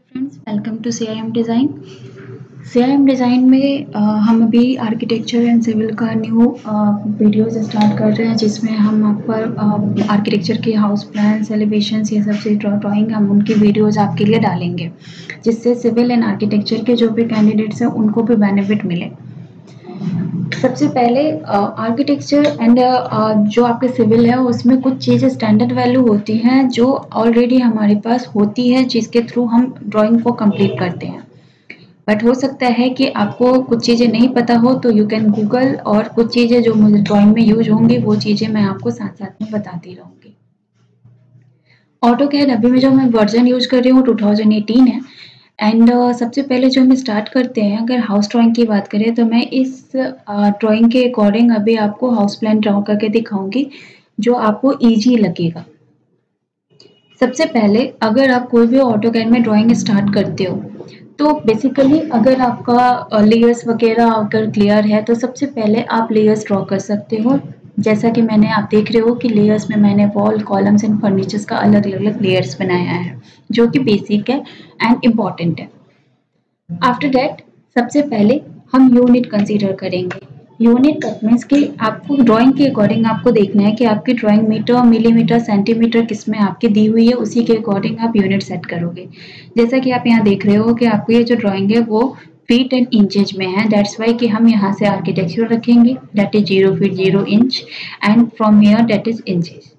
Friends, welcome to CIM design. CIM design में हम अभी आर्किटेक्चर एंड सिविल का न्यू वीडियोस स्टार्ट कर रहे हैं, जिसमें हम आप पर आर्किटेक्चर के हाउस प्लान्स, एलिवेशंस, ये सब से ड्राइंग हम उनकी वीडियोस आपके लिए डालेंगे, जिससे सिविल एंड आर्किटेक्चर के जो भी कैंडिडेट्स हैं उनको भी बेनिफिट मिले। सबसे पहले आर्किटेक्चर एंड जो आपके सिविल है उसमें कुछ चीज़ें स्टैंडर्ड वैल्यू होती हैं जो ऑलरेडी हमारे पास होती है, जिसके थ्रू हम ड्राइंग को कंप्लीट करते हैं। बट हो सकता है कि आपको कुछ चीज़ें नहीं पता हो, तो यू कैन गूगल, और कुछ चीज़ें जो मुझे ड्राइंग में यूज होंगी वो चीज़ें मैं आपको साथ साथ में बताती रहूँगी। ऑटोकैड अभी में जो मैं वर्जन यूज कर रही हूँ 2018 है। एंड सबसे पहले जो हम स्टार्ट करते हैं, अगर हाउस ड्राइंग की बात करें तो मैं इस ड्राइंग के अकॉर्डिंग अभी आपको हाउस प्लान ड्रॉ करके दिखाऊंगी जो आपको इजी लगेगा। सबसे पहले अगर आप कोई भी ऑटोकैड में ड्राइंग स्टार्ट करते हो तो बेसिकली अगर आपका लेयर्स वगैरह अगर क्लियर है तो सबसे पहले आप लेयर्स ड्रॉ कर सकते हो। जैसा कि आप देख रहे हो कि लेयर्स में मैंने वॉल, कॉलम्स एंड फर्नीचर्स का अलग अलग लेयर्स बनाया है, जो कि बेसिक है एंड इम्पॉर्टेंट है। आफ्टर दैट सबसे पहले हम यूनिट कंसीडर करेंगे। यूनिट मीन्स कि आपको ड्राइंग के अकॉर्डिंग आपको देखना है कि आपकी ड्राइंग मीटर, मिलीमीटर, सेंटीमीटर किस में आपकी दी हुई है, उसी के अकॉर्डिंग आप यूनिट सेट करोगे। जैसा कि आप यहाँ देख रहे हो कि आपको ये जो ड्राइंग है वो फीट एंड इंचेज में है, दैट्स वाई कि हम यहाँ से आर्किटेक्चर रखेंगे, that is 0 feet 0 inch and from here that is inches.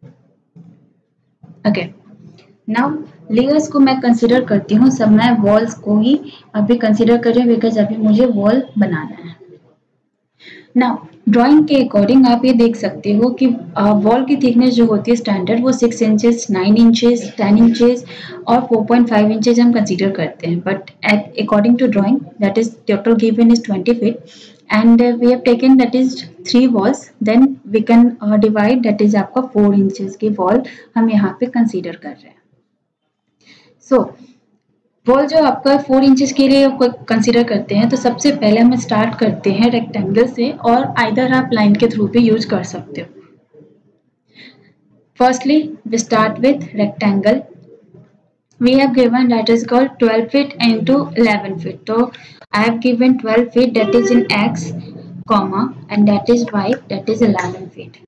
Okay, now layers को मैं कंसिडर करती हूँ, सब मैं वॉल्स को ही अभी कंसिडर कर रही हूँ बिकॉज अभी मुझे वॉल बनाना है। नाउ ड्राइंग के अकॉर्डिंग आप ये देख सकते हो कि वॉल की थिकनेस जो होती है स्टैंडर्ड वो 6 इंचेस, 9 इंचेस, 10 इंचेस और 4.5 इंचेस हम कंसीडर करते हैं। But according to drawing that is total given is 20 feet and we have taken that is 3 walls, then we can divide, that is आपका 4 इंचेस की वॉल हम यहाँ पे कंसीडर कर रहे हैं। सो वॉल जो आपका 4 इंचेस के लिए कंसीडर करते हैं, तो सबसे पहले हम स्टार्ट करते हैं रेक्टेंगल से, और आइदर आप लाइन के थ्रू भी यूज कर सकते हो। Firstly we start with rectangle. We have given that is called 12 feet into 11 feet, तो I have given 12 feet that is in x, comma and that is y, that is 11 feet.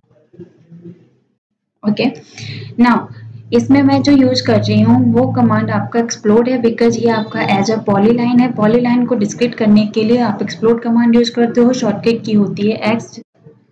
Okay, now इसमें मैं जो use कर रही हूँ वो command आपका explode है, बिकॉज ये आपका एज अ पॉलीलाइन है। पॉलीलाइन को डिस्क्रिप्ट करने के लिए आप एक्सप्लोड कमांड यूज करते हो, शॉर्टकट की होती है एक्स।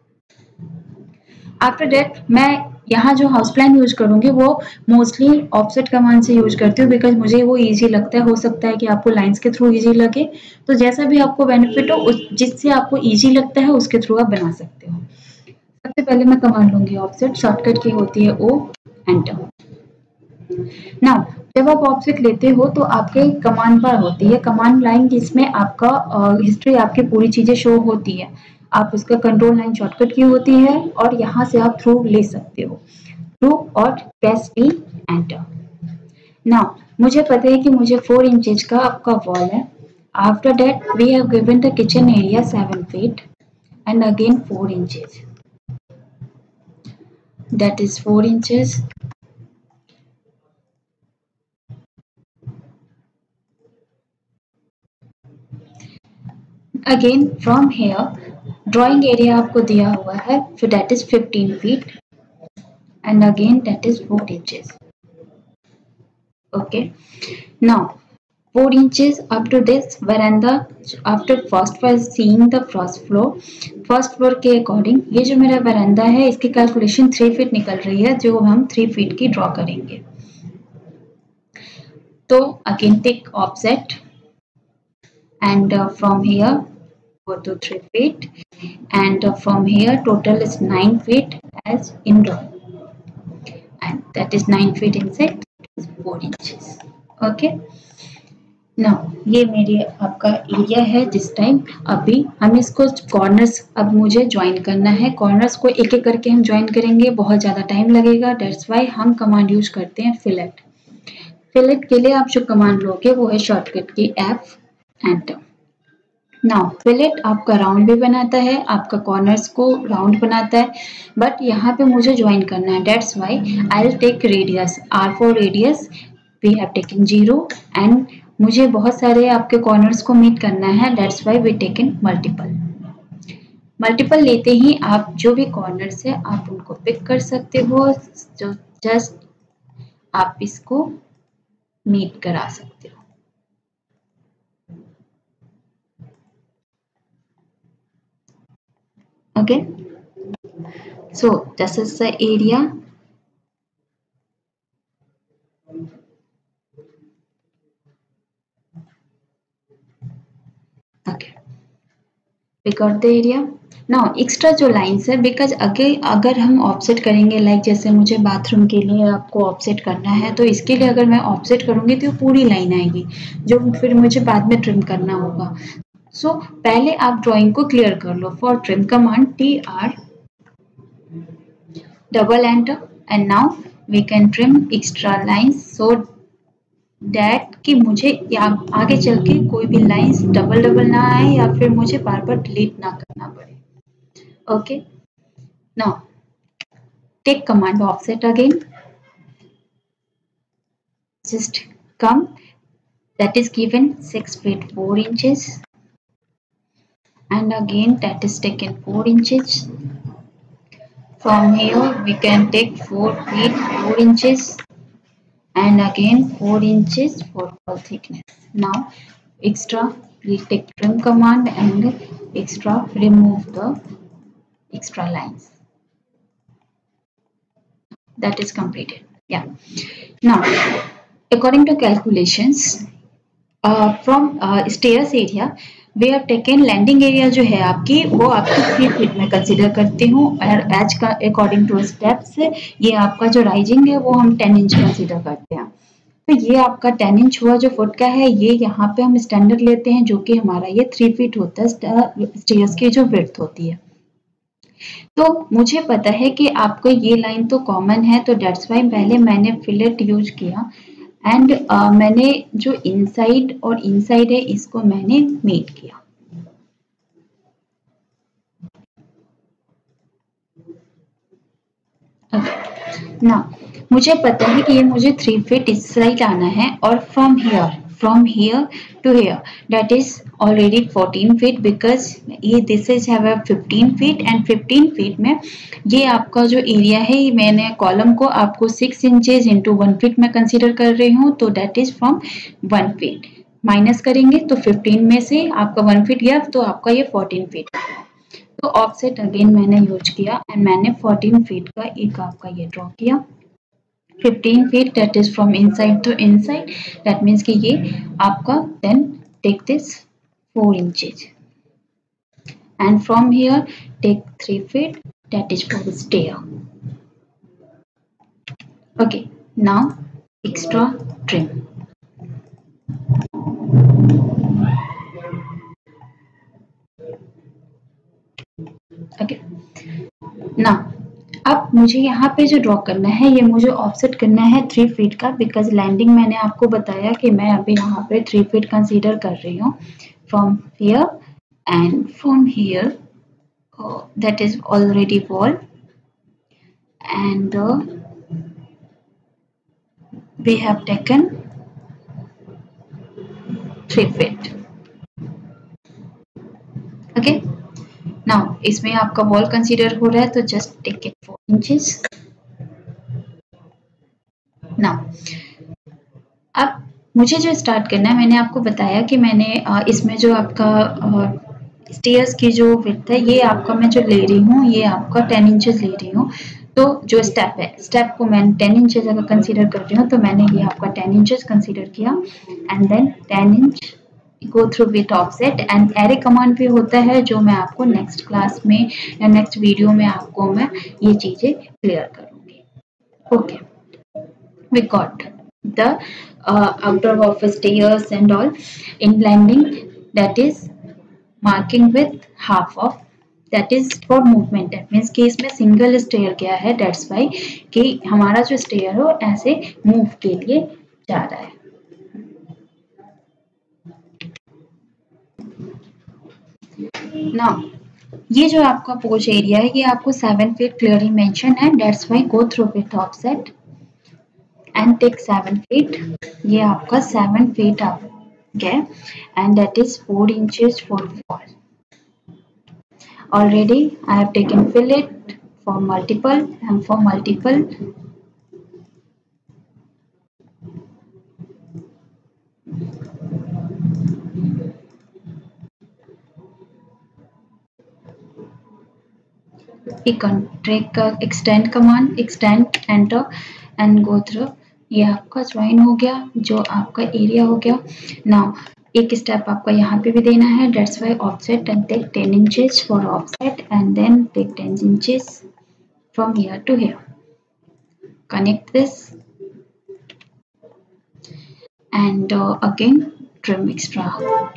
आफ्टर दैट मैं यहाँ जो हाउस प्लान यूज करूंगी वो मोस्टली ऑफसेट कमांड से यूज करती हूँ, बिकॉज मुझे वो इजी लगता है। हो सकता है कि आपको लाइंस के थ्रू इजी लगे, तो जैसा भी आपको बेनिफिट हो, जिससे आपको इजी लगता है उसके थ्रू आप बना सकते हो। सबसे पहले मैं कमांड लूंगी ऑफसेट, शॉर्टकट की होती है ओ, एंटर। नाउ जब आप ऑफसेट लेते हो तो आपके कमांड बार होती है, कमांड लाइन, जिसमें आपका हिस्ट्री, आपकी पूरी चीजें शो होती है। आप उसका कंट्रोल लाइन शॉर्टकट की होती है और यहाँ से आप थ्रू ले सकते हो, थ्रू और प्रेस टी, एंटर। नाउ मुझे पता है कि मुझे 4 इंचेस का आपका वॉल है। After that we have given the kitchen area 7 feet and again 4 inches, that is 4 inches. Again from here drawing area आपको दिया हुआ है, so that is 15 feet and again that is 4 inches. Okay, now 4 inches up to this veranda. After first seeing the first floor के according ये जो मेरा veranda है इसकी कैलकुलेशन 3 फीट निकल रही है, जो हम 3 फीट की ड्रॉ करेंगे। तो again tick offset and from here go to 3 feet and from here total is 9 feet as in drawing, and that is 9 feet inside 4 inches. Okay, now ये मेरी आपका एरिया है। जिस टाइम अभी हम इसको कॉर्नर्स, अब मुझे ज्वाइन करना है, कॉर्नर्स को एक एक करके हम ज्वाइन करेंगे, बहुत ज़्यादा टाइम लगेगा, दैट्स वाई हम कमांड यूज करते हैं फिलेट। फिलेट के लिए आप जो कमांड लोगे वो है shortcut key F, enter. Now fillet आपका राउंड भी बनाता है, आपका कॉर्नर्स को राउंड बनाता है, बट यहाँ पे मुझे ज्वाइन करना है, that's why I will take radius, R for radius, we have taken 0 and मुझे बहुत सारे आपके कॉर्नर्स को मीट करना है, that's why we taken multiple लेते ही आप जो भी कॉर्नर्स है आप उनको पिक कर सकते हो, जो जस्ट आप इसको मीट करा सकते हो। Okay, so this is the area. Okay, we got the area. Now extra जो लाइन्स है, बिकॉज अगर हम ऑफसेट करेंगे, लाइक जैसे मुझे बाथरूम के लिए आपको ऑफसेट करना है, तो इसके लिए अगर मैं ऑफसेट करूंगी तो पूरी लाइन आएगी जो फिर मुझे बाद में ट्रिम करना होगा। सो पहले आप ड्राइंग को क्लियर कर लो। For trim command TR double enter and now we can trim extra lines so that कि मुझे आगे चल के कोई भी लाइंस डबल ना आए या फिर मुझे बार बार डिलीट ना करना पड़े। Okay, now take command offset again, just come, that is given 6 feet 4 inches and again that is taken 4 inches. From here we can take 4 feet 4 inches and again 4 inches for wall thickness. Now extra we take trim command and extra remove the extra lines. That is completed. Yeah. Now according to calculations from stairs area we have taken landing area जो है आपकी वो आपकी 3 feet में consider करती हूँ और as का अकॉर्डिंग टू स्टेप्स ये आपका जो राइजिंग है वो हम 10 इंच कंसिडर करते हैं। तो ये आपका 10 इंच हुआ जो फुट का है, ये यहाँ पे हम स्टैंडर्ड लेते हैं जो कि हमारा ये 3 फीट होता है स्टेयर्स की जो विड्थ होती है। तो मुझे पता है कि आपको ये लाइन तो कॉमन है, तो डेट्स वाई पहले मैंने फिलेट यूज किया एंड मैंने जो इनसाइड और इनसाइड है इसको मैंने मेट किया। ना मुझे पता है कि ये मुझे 3 फीट इस साइड आना है और from here to here that is already 14 feet because ये this is have 15 feet and 15 feet में ये आपका जो एरिया है ये मैंने कॉलम को आपको 6 इंचेस इंटू 1 फीट में कंसीडर कर रही हूँ, तो that is from 1 feet minus करेंगे तो 15 में से आपका 1 फीट गया तो आपका ये 14 फीट। तो ऑफसेट अगेन मैंने यूज किया एंड मैंने 14 फीट का एक आपका ये ड्रॉ किया। 15 feet that is from inside to inside, that means कि ये आपका then take this 4 inches and from here take 3 feet that is for the stair. Okay, now extra trim. Okay, now अब मुझे यहाँ पे जो ड्रॉ करना है ये मुझे ऑफसेट करना है 3 फीट का, बिकॉज लैंडिंग मैंने आपको बताया कि मैं अभी यहाँ पे 3 फीट कंसीडर कर रही हूँ from here and from here that is already wall and we have taken 3 feet. Okay, now इसमें आपका वॉल कंसीडर हो रहा है तो just take it 4 inches. Now अब मुझे जो स्टार्ट करना है, मैंने आपको बताया कि मैंने इसमें जो आपका स्टेयर्स की जो विड्थ है ये आपका मैं जो ले रही हूँ ये आपका 10 इंचेस ले रही हूँ। तो जो स्टेप है स्टेप को मैं 10 इंचेस अगर कंसीडर कर रही हूँ तो मैंने ये आपका 10 इंचेस कंसीडर किया and then 10 inch go through with offset and array command भी होता है जो मैं आपको नेक्स्ट क्लास में या नेक्स्ट वीडियो में आपको मैं ये चीजें क्लियर करूंगी। Okay, we got the outer of stairs and all in blending, that is marking with half of, that is for movement, that means कि इसमें सिंगल स्टेयर गया है, that's why कि हमारा जो स्टेयर हो ऐसे मूव के लिए जा रहा है। Now, ये जो आपका पोच एरिया है ये आपको 7 फीट क्लियरली मेंशन है, that's why go through with offset and take 7 feet. ये आपका 7 feet आप गए and that is 4 inches for wall. Already I have taken fillet for multiple and for multiple track extend command, extend enter and go through. ये आपका join हो गया, जो आपका एरिया हो गया। नाउ एक स्टेप आपका यहाँ पे भी देना है, that's why offset and take 10 inches for offset and then take 10 inches from here to here, connect this and again trim extra.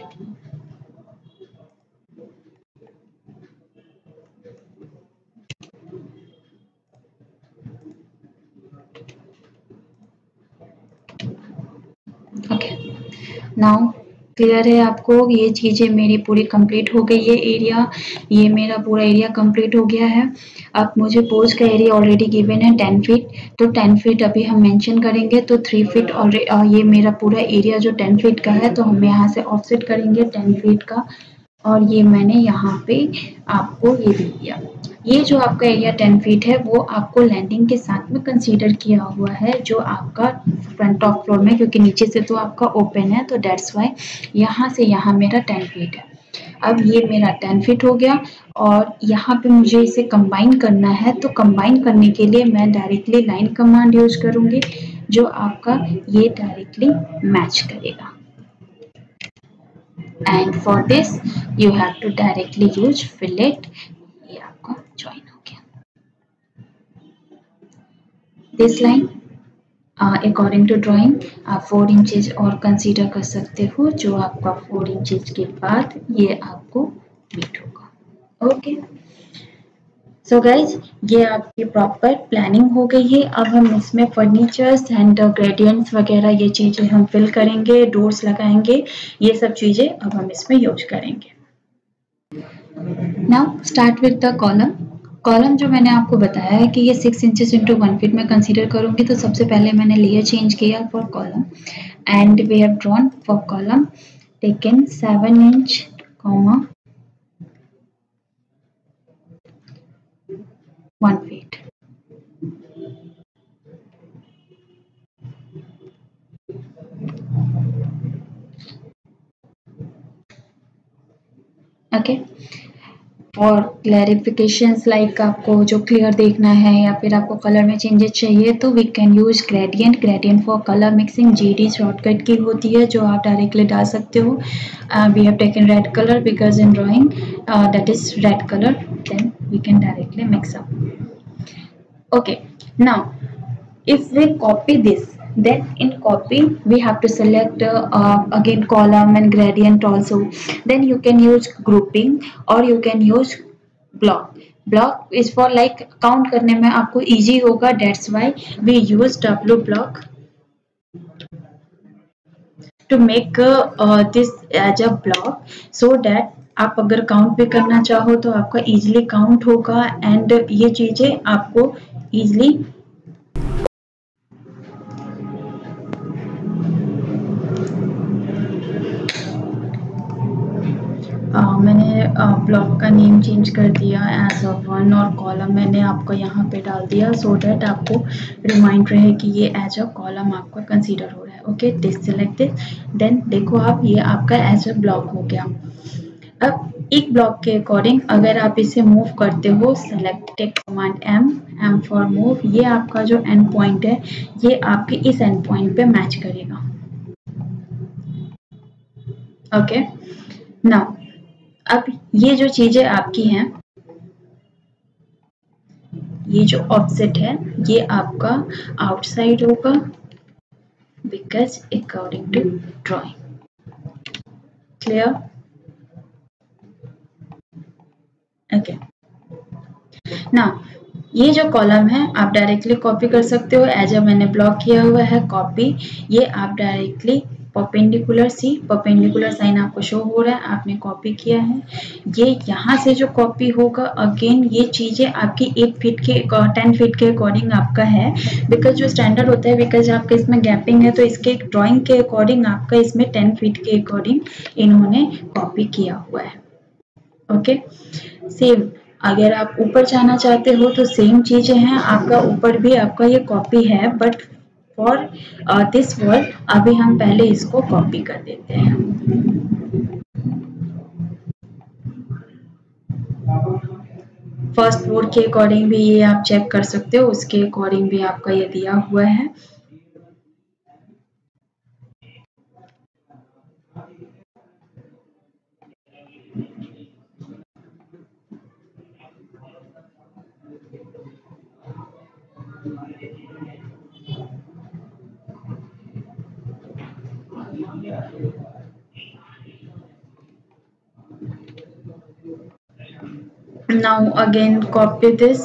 Okay, now clear है आपको, ये चीज़ें मेरी पूरी कंप्लीट हो गई है। एरिया, ये मेरा पूरा एरिया कंप्लीट हो गया है। अब मुझे पोज का एरिया ऑलरेडी गिवन है 10 फीट, तो 10 फीट अभी हम मेंशन करेंगे, तो 3 फीट ऑलरेडी ये मेरा पूरा एरिया जो 10 फीट का है, तो हम यहाँ से ऑफसेट करेंगे 10 फीट का, और ये मैंने यहाँ पे आपको ये दे दिया। ये जो आपका एरिया 10 फीट है वो आपको लैंडिंग के साथ में कंसीडर किया हुआ है, जो आपका फ्रंट टॉप फ्लोर में, क्योंकि नीचे से तो आपका ओपन है, तो दैट्स वाई यहाँ से यहाँ मेरा 10 फीट है। अब ये मेरा 10 फीट हो गया और यहाँ पे मुझे इसे कंबाइन करना है, तो कंबाइन करने के लिए मैं डायरेक्टली लाइन कमांड यूज करूँगी, जो आपका ये डायरेक्टली मैच करेगा। And for this you have to directly use fillet। ये आपका ज्वाइन हो गया। This line according to drawing आप 4 इंचेस और कंसीडर कर सकते हो, जो आपका 4 इंचेस के बाद ये आपको मीट होगा। ओके, सो गाइज ये आपकी प्रॉपर प्लानिंग हो गई है। अब हम इसमें फर्नीचर्स एंड ग्रेडियंट्स वगैरह ये चीज़ें हम फिल करेंगे, डोर्स लगाएंगे, ये सब चीज़ें अब हम इसमें यूज करेंगे। Now start with the column. Column जो मैंने आपको बताया है कि ये 6 इंचेस इंटू 1 फीट में कंसीडर करूंगी, तो सबसे पहले मैंने लेयर चेंज किया for column and we have drawn for column taken 7 inch comma 1 feet. Okay, for clarifications like आपको जो क्लियर देखना है या फिर आपको कलर में चेंजेस चाहिए, तो we can use gradient. Gradient for colour mixing GD shortcut key होती है, जो आप डायरेक्टली डाल सकते हो। We have taken red colour because in drawing that is red colour, then we can directly mix up. Okay, now if we copy this, then in copy we have to select again column and gradient also, then you can use grouping or you can use block। block is for like count करने में आपको easy होगा, that's why we use W block to make this as a block, so that आप अगर count भी करना चाहो तो आपका इजीली काउंट होगा एंड ये चीजें आपको इजीली मैंने ब्लॉक का नेम चेंज कर दिया एज अ 1 और कॉलम मैंने आपको यहाँ पे डाल दिया, सो डैट आपको रिमाइंड रहे कि ये एज अ कॉलम आपका कंसीडर हो रहा है। Okay, this select this, then देखो आप ये आपका एज अ ब्लॉक हो गया। अब एक ब्लॉक के अकॉर्डिंग अगर आप इसे मूव करते हो, select take command M for move, ये आपका जो एंड पॉइंट है ये आपके इस एंड पॉइंट पे मैच करेगा। ओके, नाउ अब ये जो चीजें आपकी हैं, ये जो ऑफसेट है ये आपका आउटसाइड होगा because according to drawing. Clear? Okay, now ये जो कॉलम है आप डायरेक्टली कॉपी कर सकते हो, एज अ मैंने ब्लॉक किया हुआ है कॉपी, ये आप directly perpendicular see, perpendicular sign आपको शो हो रहा है, आपने कॉपी किया है। ये यहाँ से जो कॉपी होगा अगेन ये चीज़ें आपकी 8 फीट के 10 फीट के अकॉर्डिंग आपका है, बिकॉज जो स्टैंडर्ड होता है, बिकॉज आपका इसमें गैपिंग है तो इसके ड्राइंग के अकॉर्डिंग आपका इसमें 10 फीट के अकॉर्डिंग इन्होंने कॉपी किया हुआ है। ओके, सेम अगर आप ऊपर जाना चाहते हो तो सेम चीजें हैं, आपका ऊपर भी आपका ये कॉपी है, बट फॉर दिस वॉल अभी हम पहले इसको कॉपी कर देते हैं। फर्स्ट फ्लोर के अकॉर्डिंग भी ये आप चेक कर सकते हो, उसके अकॉर्डिंग भी आपका ये दिया हुआ है। Now again copy this,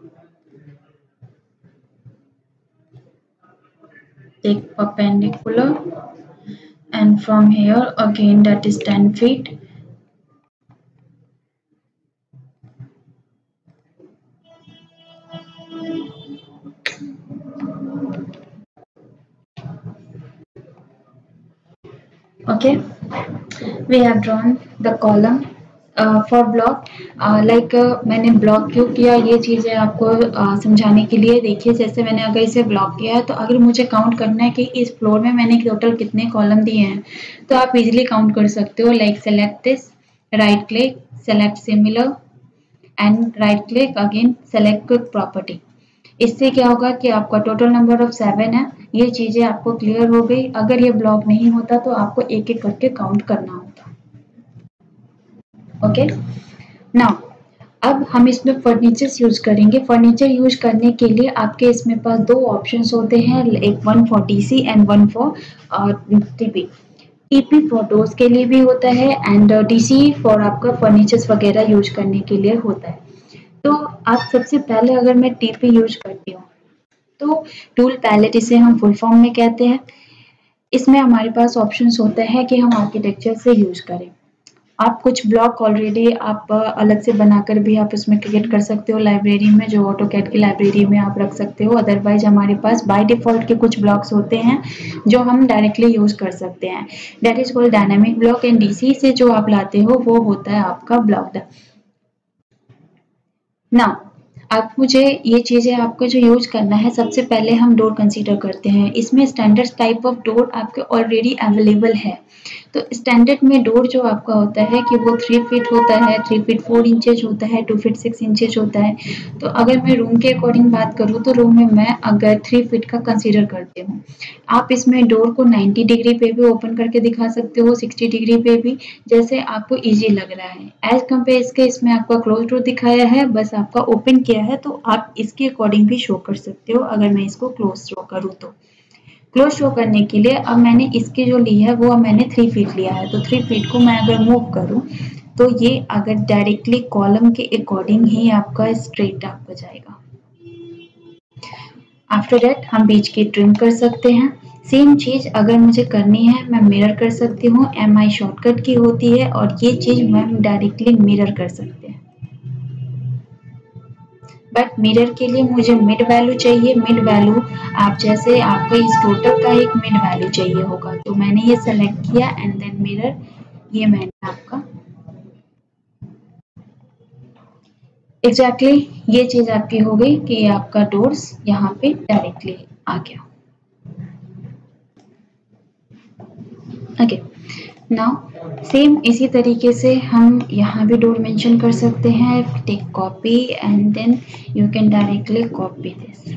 take perpendicular, and from here again that is 10 feet. Okay, we have drawn the column for block. like मैंने ब्लॉक क्यों किया, ये चीज़ें आपको समझाने के लिए। देखिए जैसे मैंने अगर इसे ब्लॉक किया है तो अगर मुझे काउंट करना है कि इस फ्लोर में मैंने टोटल कितने कॉलम दिए हैं तो आप इजीली काउंट कर सकते हो। Like select this, right click, select similar and right click again, select quick property. इससे क्या होगा कि आपका टोटल नंबर ऑफ 7 है। ये चीजें आपको क्लियर हो गई। अगर ये ब्लॉक नहीं होता तो आपको एक एक करके काउंट करना होता। ओके, नाउ अब हम इसमें फर्नीचर्स यूज करेंगे। फर्नीचर यूज करने के लिए आपके इसमें पास दो ऑप्शंस होते हैं, एक one for DC and one for TP. TP photos के लिए भी होता है एंड डीसी फॉर आपका फर्नीचर्स वगैरह यूज करने के लिए होता है। तो आप सबसे पहले अगर मैं टीपी यूज करती हूँ तो टूल पैलेट, इसे हम फुल फॉर्म में कहते हैं। इसमें हमारे पास ऑप्शंस होते हैं कि हम आर्किटेक्चर से यूज करें। आप कुछ ब्लॉक ऑलरेडी आप अलग से बनाकर भी आप उसमें क्रिएट कर सकते हो लाइब्रेरी में, जो ऑटोकैड की लाइब्रेरी में आप रख सकते हो। अदरवाइज हमारे पास बाय डिफॉल्ट के कुछ ब्लॉक्स होते हैं जो हम डायरेक्टली यूज कर सकते हैं, that is called dynamic block. And DC से जो आप लाते हो वो होता है आपका ब्लॉक। नाउ अब मुझे ये चीज़ें आपको जो यूज करना है, सबसे पहले हम डोर कंसीडर करते हैं। इसमें स्टैंडर्ड टाइप ऑफ डोर आपके ऑलरेडी अवेलेबल है। तो स्टैंडर्ड में डोर जो आपका होता है कि वो 3 फीट होता है, 3 फीट 4 इंचेज होता है, 2 फीट 6 इंचेज होता है। तो अगर मैं रूम के अकॉर्डिंग बात करूँ तो रूम में मैं अगर 3 फीट का कंसीडर करती हूँ। आप इसमें डोर को 90 डिग्री पे भी ओपन करके दिखा सकते हो, 60 डिग्री पे भी, जैसे आपको ईजी लग रहा है। एज कम्पेयर इसके इसमें आपका क्लोज डोर दिखाया है, बस आपका ओपन किया है, तो आप इसके अकॉर्डिंग भी शो कर सकते हो। अगर मैं इसको क्लोज शो करूँ तो क्लोज शो करने के लिए अब मैंने इसकी जो ली है वो मैंने 3 फीट लिया है। तो 3 फीट को मैं अगर मूव करूँ तो ये अगर डायरेक्टली कॉलम के अकॉर्डिंग ही आपका स्ट्रेट आपको जाएगा। आफ्टर दैट हम बीच की ट्रिम कर सकते हैं। सेम चीज अगर मुझे करनी है मैं मिरर कर सकती हूँ, MI शॉर्टकट की होती है और ये चीज हम डायरेक्टली मिरर कर सकते हैं। बट मिरर के लिए मुझे मिड वैल्यू चाहिए। मिड वैल्यू आप जैसे आपको इस टोटल का एक मिड वैल्यू चाहिए होगा, तो मैंने ये सेलेक्ट किया एंड देन मिरर, ये मैंने आपका एग्जैक्टली ये चीज आपकी हो गई कि आपका डोर्स यहाँ पे डायरेक्टली आ गया। ओके, नाउ सेम इसी तरीके से हम यहाँ भी डोर मेंशन कर सकते हैं। Take copy and then you can directly copy this.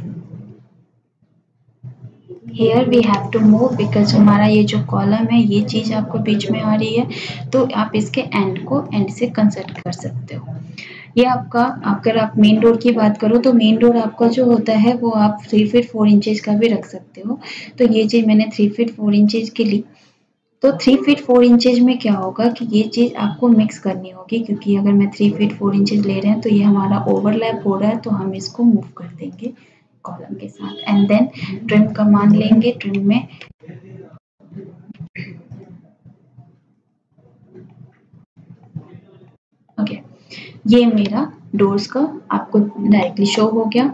Here we have to move because हमारा ये जो कॉलम है ये चीज आपको बीच में आ रही है, तो आप इसके एंड को एंड से कंसर्ट कर सकते हो। ये आपका, अगर आप मेन डोर की बात करो तो मेन डोर आपका जो होता है वो आप 3 फीट 4 इंचेस का भी रख सकते हो। तो ये चीज मैंने 3 फीट 4 इंचेस की ली। तो 3 फीट 4 इंचेज में क्या होगा कि ये चीज आपको मिक्स करनी होगी, क्योंकि अगर मैं 3 फीट 4 इंचेज ले रहे हैं तो ये हमारा ओवरलैप हो रहा है, तो हम इसको मूव कर देंगे कॉलम के साथ एंड देन ट्रिम कमांड लेंगे। ट्रिम में ये मेरा डोर्स का आपको डायरेक्टली शो हो गया।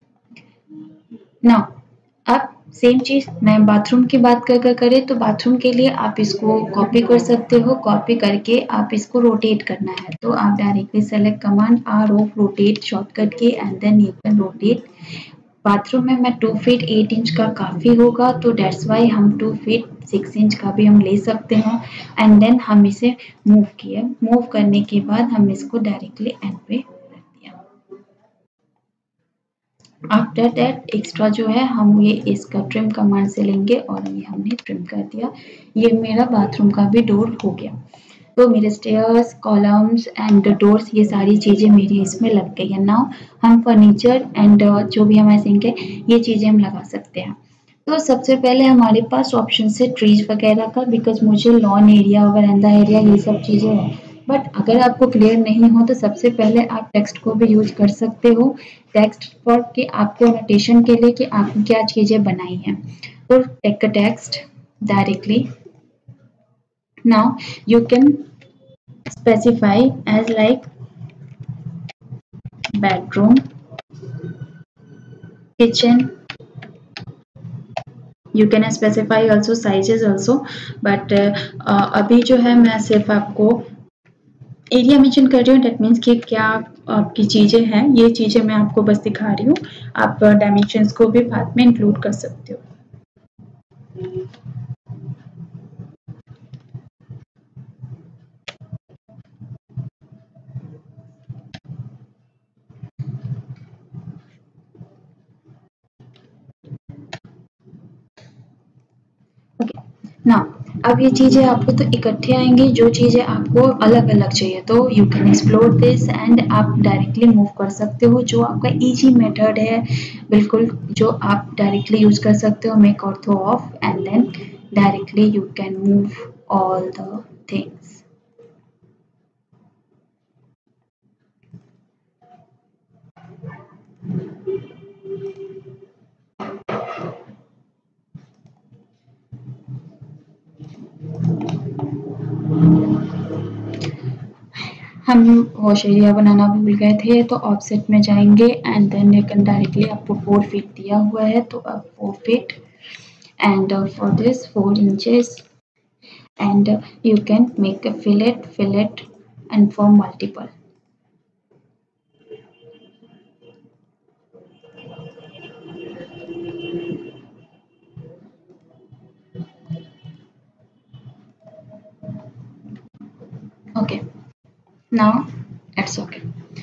नाउ अब सेम चीज़ मैं बाथरूम की बात करें तो बाथरूम के लिए आप इसको कॉपी कर सकते हो। कॉपी करके आप इसको रोटेट करना है तो आप directly select command or of rotate shortcut की and then you can rotate. Bathroom में मैं 2 फीट 8 इंच का काफ़ी होगा तो दैट्स वाई हम 2 फीट 6 इंच का भी हम ले सकते हैं एंड देन हम इसे मूव किए। मूव करने के बाद हम इसको डायरेक्टली एंड पे रख दिया। आफ्टर दैट एक्स्ट्रा जो है हम ये इसका ट्रिम कमांड से लेंगे और ये हमने ट्रिम कर दिया। ये मेरा बाथरूम का भी डोर हो गया। तो मेरे स्टेयर्स, कॉलम्स एंड डोर्स ये सारी चीज़ें मेरी इसमें लग गई है। नाउ हम फर्नीचर एंड जो भी हमारे सिंक है ये चीज़ें हम लगा सकते हैं। तो सबसे पहले हमारे पास ऑप्शन है ट्रीज वगैरह का, बिकॉज मुझे लॉन एरिया वरांडा एरिया ये सब चीज़ें हैं। बट अगर आपको क्लियर नहीं हो तो सबसे पहले आप टेक्स्ट को भी यूज कर सकते हो। टेक्स्ट फॉर कि आपको नोटेशन के लिए कि आपने क्या चीज़ें बनाई हैं। तो take a text directly. Now you can specify as like bedroom, kitchen. You can specify also sizes also, but अभी जो है मैं सिर्फ आपको एरिया मेंशन कर रही हूँ। डेट मीन्स कि क्या आपकी चीज़ें हैं, ये चीज़ें मैं आपको बस दिखा रही हूँ। आप डायमेंशंस को भी बाद में इंक्लूड कर सकते हो। ओके ना, अब ये चीज़ें आपको तो इकट्ठे आएंगी, जो चीज़ें आपको अलग अलग चाहिए तो you can explore this and आप डायरेक्टली मूव कर सकते हो। जो आपका इजी मेथड है बिल्कुल, जो आप डायरेक्टली यूज कर सकते हो, make ortho off and then directly you can move all the things. हम वॉश एरिया बनाना भूल गए थे तो ऑफसेट में जाएंगे and then you can directly, आपको 4 फीट दिया हुआ है तो अब 4 feet and for this 4 inches and you can make a fillet and form multiple. Okay, now it's okay.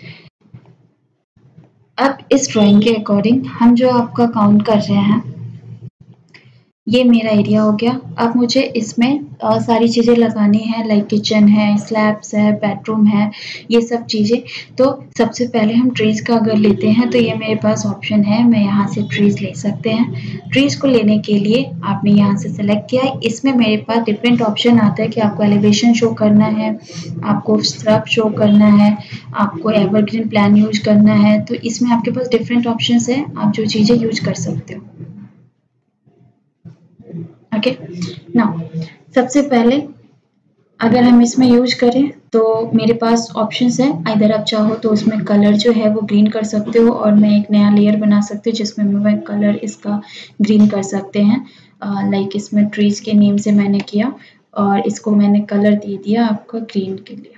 अब इस ड्राइंग के अकॉर्डिंग हम जो आपका काउंट कर रहे हैं, ये मेरा एरिया हो गया। अब मुझे इसमें सारी चीज़ें लगानी है, लाइक किचन है, स्लैब्स है, बेडरूम है, ये सब चीज़ें। तो सबसे पहले हम ट्रीज़ का अगर लेते हैं तो ये मेरे पास ऑप्शन है, मैं यहाँ से ट्रीज़ ले सकते हैं। ट्रीज़ को लेने के लिए आपने यहाँ से सेलेक्ट किया है। इसमें मेरे पास डिफरेंट ऑप्शन आता है कि आपको एलिवेशन शो करना है, आपको स्क्रब शो करना है, आपको एवरग्रीन प्लान यूज करना है। तो इसमें आपके पास डिफरेंट ऑप्शन है, आप जो चीज़ें यूज कर सकते हो। ओके नाउ सबसे पहले अगर हम इसमें यूज करें तो मेरे पास ऑप्शंस है। इधर आप चाहो तो उसमें कलर जो है वो ग्रीन कर सकते हो और मैं एक नया लेयर बना सकती हूँ जिसमें मैं कलर इसका ग्रीन कर सकते हैं। लाइक इसमें ट्रीज के नेम से मैंने किया और इसको मैंने कलर दे दिया आपका ग्रीन के लिए।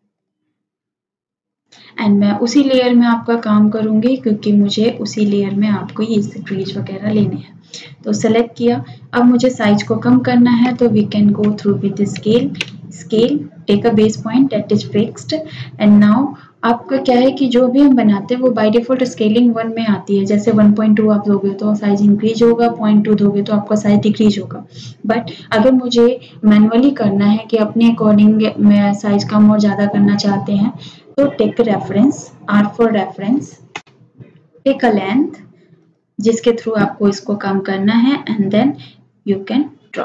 एंड मैं उसी लेयर में आपका काम करूँगी क्योंकि मुझे उसी लेयर में आपको ये ट्रीज वगैरह लेने हैं। तो सेलेक्ट किया। अब मुझे साइज को कम करना है तो we can go through with scale take a base point that is fixed and now आपका क्या है कि जो भी हम बनाते हैं वो बाय डिफॉल्ट स्केलिंग 1 में आती है। जैसे 1.2 आप दोगे तो साइज इंक्रीज होगा, 0.2 दोगे तो आपका साइज डिक्रीज होगा। बट अगर मुझे मैनुअली करना है कि अपने अकॉर्डिंग मैं साइज कम और ज़्यादा करना चाहते हैं तो take reference, or for reference, take a length जिसके थ्रू आपको इसको कम करना है and then you can draw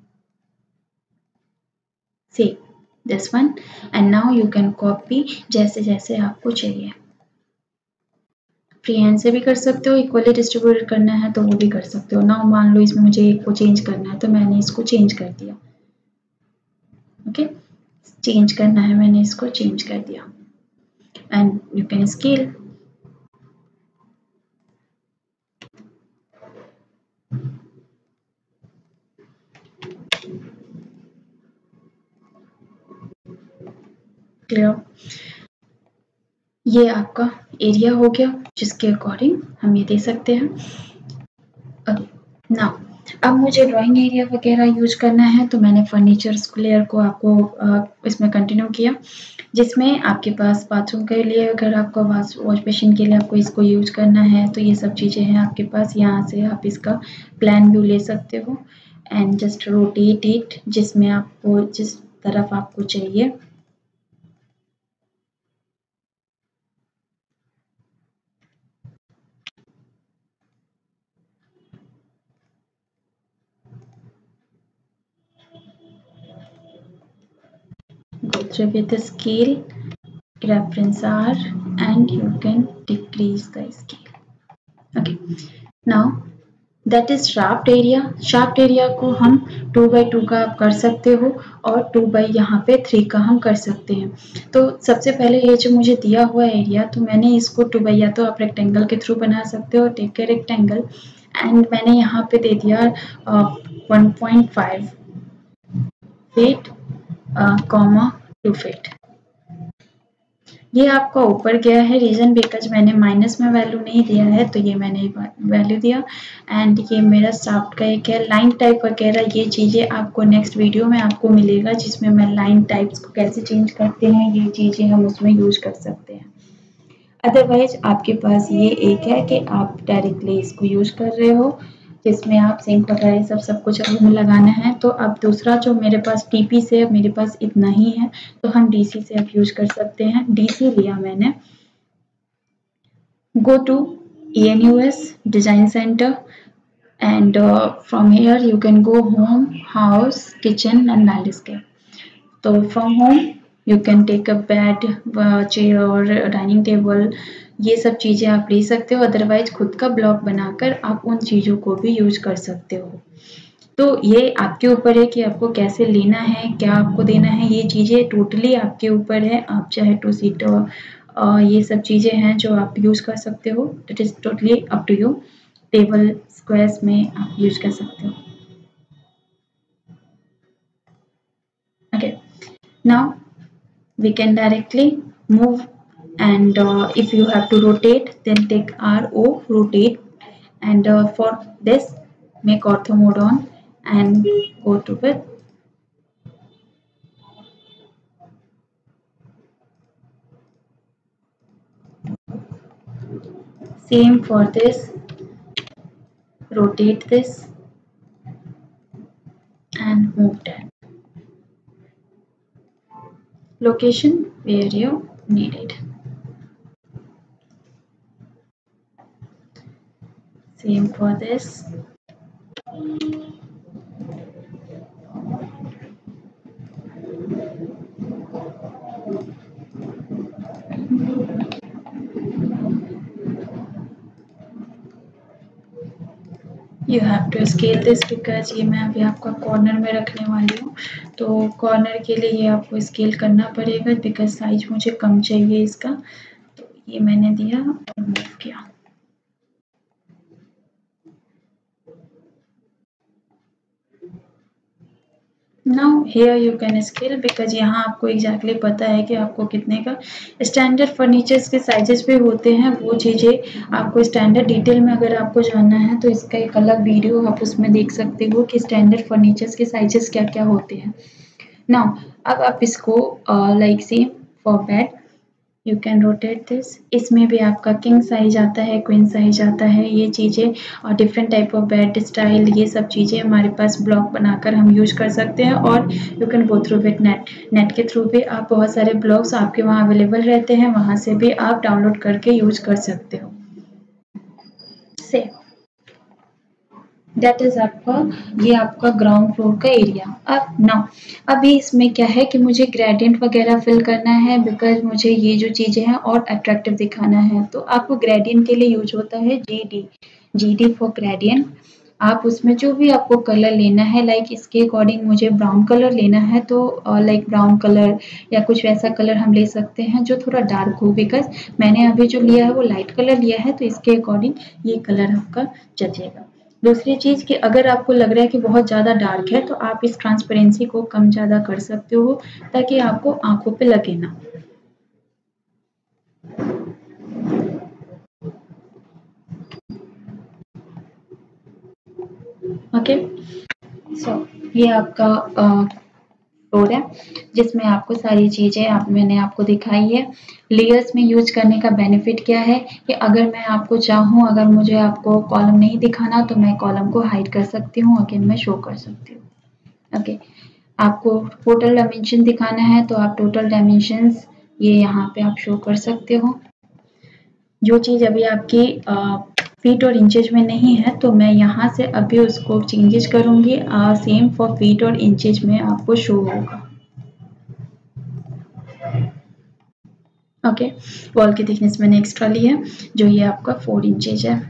see this one and now you can copy जैसे जैसे आपको चाहिए। फ्री हैंड से भी कर सकते हो, इक्वली डिस्ट्रीब्यूटेड करना है तो वो भी कर सकते हो। नाउ मान लो इसमें मुझे एक को चेंज करना है तो मैंने इसको चेंज कर दिया। ओके चेंज करना है, मैंने इसको चेंज कर दिया and you can scale. Clear, ये आपका एरिया हो गया जिसके अकॉर्डिंग हम ये दे सकते हैं। नाउ अब मुझे ड्राइंग एरिया वगैरह यूज करना है, तो मैंने फर्नीचर्स लेयर को आपको इसमें कंटिन्यू किया, जिसमें आपके पास बाथरूम के लिए अगर आपको वॉश बेसिन के लिए आपको इसको यूज करना है तो ये सब चीज़ें हैं आपके पास। यहाँ से आप इसका प्लान व्यू ले सकते हो एंड जस्ट रोटेट इट जिसमें आपको जिस तरफ आपको चाहिए। Go through with the scale, reference R, and you can decrease the scale. Okay, now that is shaft area. Shaft area को हम 2x2 का आप कर सकते हो और 2 बाई यहाँ पे 3 का हम कर सकते हैं। तो सबसे पहले ये जो मुझे दिया हुआ एरिया, तो मैंने इसको 2 बाई या तो आप रेक्टेंगल के थ्रू बना सकते हो, टेक ए रेक्टेंगल एंड मैंने यहाँ पे दे दिया 1.5 फीट, 2 फीट। ये आपका ऊपर गया है, रीजन बिकॉज मैंने माइनस में वैल्यू नहीं दिया है, तो ये मैंने वैल्यू दिया। एंड ये मेरा शाफ्ट का एक है लाइन टाइप वगैरह, ये चीज़ें आपको नेक्स्ट वीडियो में आपको मिलेगा जिसमें मैं लाइन टाइप्स को कैसे चेंज करते हैं ये चीज़ें हम उसमें यूज कर सकते हैं। अदरवाइज आपके पास ये एक है कि आप डायरेक्टली इसको यूज कर रहे हो जिसमें आप सिंक वगैरह सब कुछ हमें लगाना है। तो अब दूसरा जो मेरे पास टीपी से मेरे पास इतना ही है, तो हम डीसी से अब यूज कर सकते हैं। डीसी लिया मैंने, go to ENUS design center and from here you can go home, house, kitchen and landscape. तो from home you can take a bed, chair और डाइनिंग टेबल, ये सब चीज़ें आप ले सकते हो। अदरवाइज खुद का ब्लॉक बनाकर आप उन चीज़ों को भी यूज कर सकते हो। तो ये आपके ऊपर है कि आपको कैसे लेना है, क्या आपको देना है, ये चीज़ें टोटली आपके ऊपर है। आप चाहे 2 सीट ये सब चीज़ें हैं जो आप यूज कर सकते हो, it is totally up to you. Table squares में आप यूज कर सकते हो। Okay, now we can directly move and if you have to rotate then take RO, rotate, and for this make ortho mode on and go to it. Same for this, rotate this and move that location where you need it. Same for this. You have to scale this because ये मैं अभी आपका corner में रखने वाली हूँ, तो corner के लिए ये आपको स्केल करना पड़ेगा बिकॉज साइज मुझे कम चाहिए इसका। तो ये मैंने दिया और मूव किया। Now here you can scale because यहाँ आपको एग्जैक्टली पता है कि आपको कितने का। स्टैंडर्ड फर्नीचर्स के साइजेस भी होते हैं, वो चीज़ें आपको स्टैंडर्ड डिटेल में अगर आपको जानना है तो इसका एक अलग वीडियो आप उसमें देख सकते हो कि स्टैंडर्ड फर्नीचर्स के साइजेस क्या क्या होते हैं। नाउ अब आप इसको like same for bed you can rotate this. इसमें भी आपका किंग साइज आता है, क्वीन साइज आता है, ये चीज़ें और different type of bed style, ये सब चीज़ें हमारे पास ब्लॉक बनाकर हम यूज कर सकते हैं। और you can go through with net के थ्रू भी आप बहुत सारे ब्लॉक्स आपके वहाँ अवेलेबल रहते हैं, वहाँ से भी आप डाउनलोड करके यूज कर सकते हो। से दैट इज आपका, ये आपका ग्राउंड फ्लोर का एरिया। अब नाउ अभी इसमें क्या है कि मुझे ग्रेडियंट वगैरह फिल करना है बिकॉज मुझे ये जो चीज़ें हैं और अट्रैक्टिव दिखाना है। तो आपको ग्रेडियंट के लिए यूज होता है GD फॉर ग्रेडियंट। आप उसमें जो भी आपको कलर लेना है, लाइक इसके अकॉर्डिंग मुझे ब्राउन कलर लेना है तो लाइक ब्राउन कलर या कुछ वैसा कलर हम ले सकते हैं जो थोड़ा डार्क हो, बिकॉज़ मैंने अभी जो लिया है वो लाइट कलर लिया है, तो इसके अकॉर्डिंग ये कलर आपका जचेगा। दूसरी चीज़ कि अगर आपको लग रहा है कि बहुत ज़्यादा डार्क है तो आप इस ट्रांसपेरेंसी को कम ज़्यादा कर सकते हो ताकि आपको आँखों पे लगे ना। ओके, सो ये आपका फ्लोर है जिसमें आपको सारी चीज़ें मैंने आपको दिखाई है। लेयर्स में यूज करने का बेनिफिट क्या है कि अगर मैं आपको चाहूँ, अगर मुझे आपको कॉलम नहीं दिखाना तो मैं कॉलम को हाइड कर सकती हूँ, अगेन मैं शो कर सकती हूँ। ओके, आपको टोटल डायमेंशन दिखाना है तो आप टोटल डायमेंशंस ये यहाँ पे आप शो कर सकते हो। जो चीज़ अभी आपकी फीट और इंचेज में नहीं है तो मैं यहाँ से अभी उसको चेंजेस करूँगी। सेम फॉर फीट और इंचेज में आपको शो होगा। ओके, वॉल की थिकनेस मैंने एक्स्ट्रा ली है जो ये आपका 4 इंचेज है,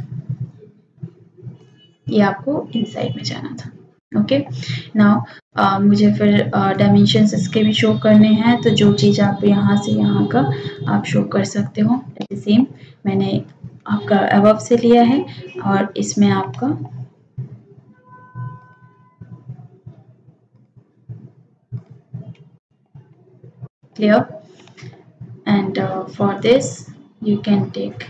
ये आपको इनसाइड में जाना था। ओके, नाउ मुझे फिर डायमेंशंस इसके भी शो करने हैं, तो जो चीज़ आप यहाँ से यहाँ का आप शो कर सकते हो। सेम मैंने आपका अबव से लिया है और इसमें आपका clear, and for this you can take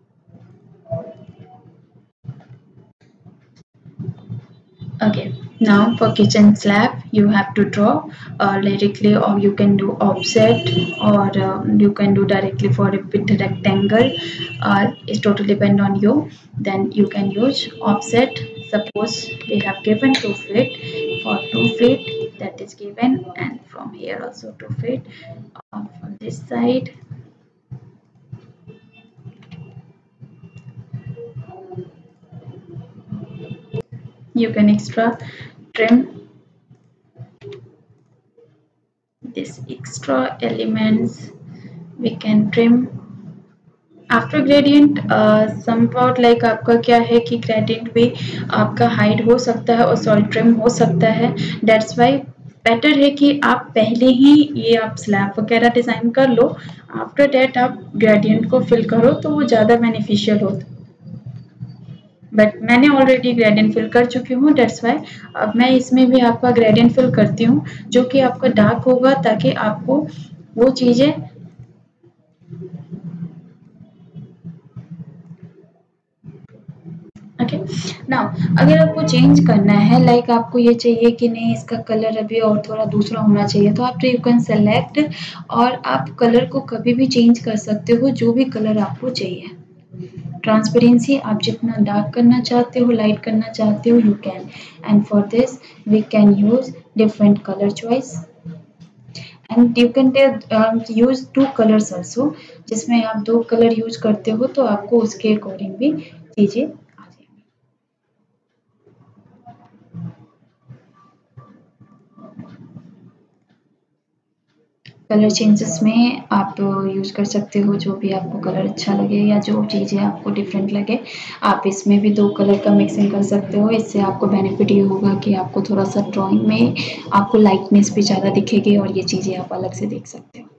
okay. Now for kitchen slab you have to draw directly, or you can do offset, or you can do directly for a bit rectangle. It totally depend on you. Then you can use offset. Suppose we have given 2 feet, for 2 feet that is given, and from here also 2 feet from this side. You can extra trim this extra elements, we can trim after gradient. Somewhat like आपका क्या है कि gradient भी आपका hide हो सकता है और सॉरी ट्रिम हो सकता है। दैट्स वाई बेटर है कि आप पहले ही ये आप स्लैब वगैरह डिज़ाइन कर लो, आफ्टर डैट आप ग्रेडियंट को फिल करो तो वो ज़्यादा बेनिफिशियल होता है। बट मैंने ऑलरेडी ग्रेडियंट फिल कर चुकी हूँ, दैट्स वाई अब मैं इसमें भी आपका ग्रेडियंट फिल करती हूँ जो कि आपका डार्क होगा ताकि आपको वो चीज़ें ओके। नाउ अगर आपको चेंज करना है, लाइक आपको ये चाहिए कि नहीं इसका कलर अभी और थोड़ा दूसरा होना चाहिए, तो आप यू कैन सेलेक्ट और आप कलर को कभी भी चेंज कर सकते हो जो भी कलर आपको चाहिए। ट्रांसपेरेंसी आप जितना डार्क करना चाहते हो, लाइट करना चाहते हो, you can, and for this we can use different colour choice, and you can use 2 colours also, जिसमें आप 2 कलर यूज करते हो तो आपको उसके अकॉर्डिंग भी चीज़ें कलर चेंजेस में आप यूज़ कर सकते हो जो भी आपको कलर अच्छा लगे या जो चीज़ें आपको डिफरेंट लगे। आप इसमें भी 2 कलर का मिक्सिंग कर सकते हो, इससे आपको बेनिफिट ये होगा कि आपको थोड़ा-सा ड्राइंग में आपको लाइटनेस भी ज़्यादा दिखेगी और ये चीज़ें आप अलग से देख सकते हो।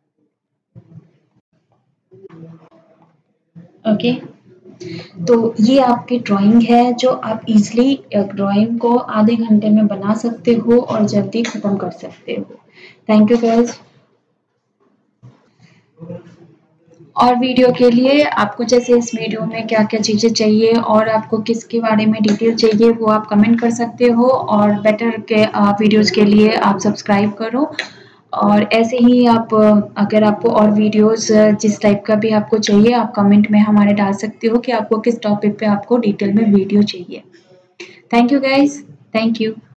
ओके, तो ये आपकी ड्राइंग है जो आप इज़िली ड्राइंग को आधे घंटे में बना सकते हो और जल्दी ख़त्म कर सकते हो। Thank you guys. और वीडियो के लिए आपको जैसे इस वीडियो में क्या-क्या चीज़ें चाहिए और आपको किसके बारे में डिटेल चाहिए वो आप कमेंट कर सकते हो, और बेटर के वीडियोज़ के लिए आप सब्सक्राइब करो, और ऐसे ही आप अगर आपको और वीडियोज़ जिस टाइप का भी आपको चाहिए आप कमेंट में हमारे डाल सकते हो कि आपको किस टॉपिक पे आपको डिटेल में वीडियो चाहिए। Thank you guys, thank you.